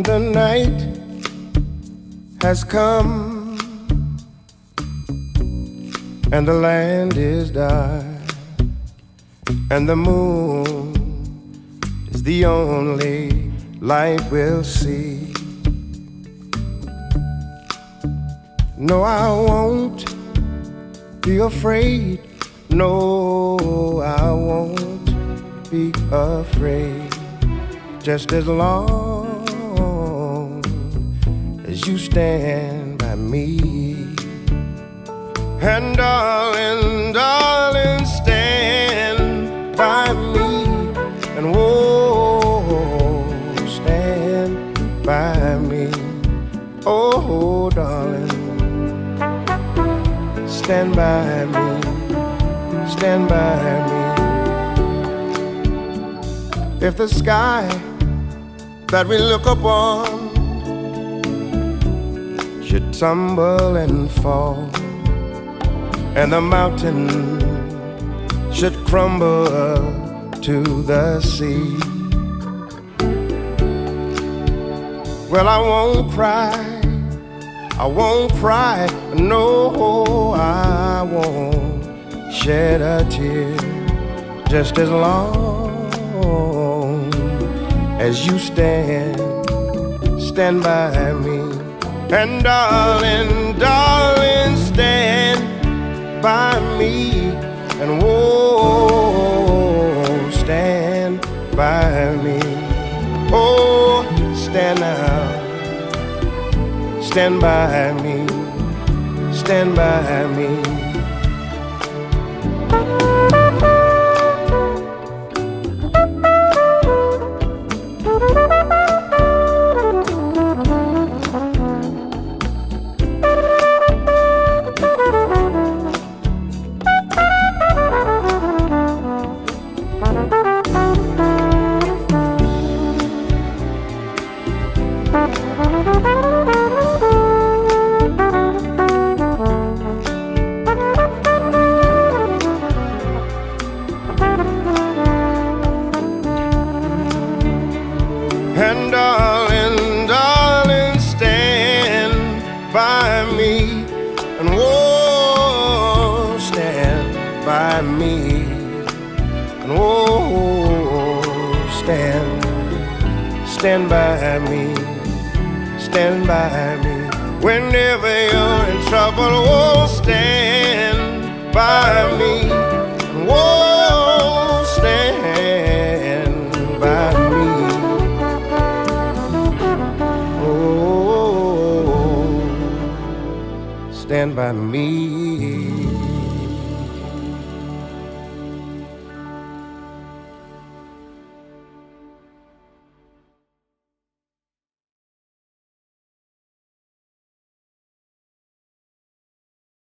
the night has come and the land is dark and the moon is the only light we'll see. No, I won't be afraid. No, I won't be afraid. Just as long as you stand by me. And darling, darling, stand by me. And whoa, stand by me. Oh, darling, stand by me. Stand by me. If the sky that we look upon should tumble and fall, and the mountain should crumble to the sea, well, I won't cry, I won't cry, no, I won't shed a tear. Just as long as you stand by me. And darling, darling, stand by me. And whoa, stand by me. Oh, stand now, stand by me, stand by me. And darling, darling, stand by me. And whoa, stand by me. And whoa, stand by me. Stand by me. Whenever you're in trouble, whoa, stand by me. And whoa, stand by me. Stand by me.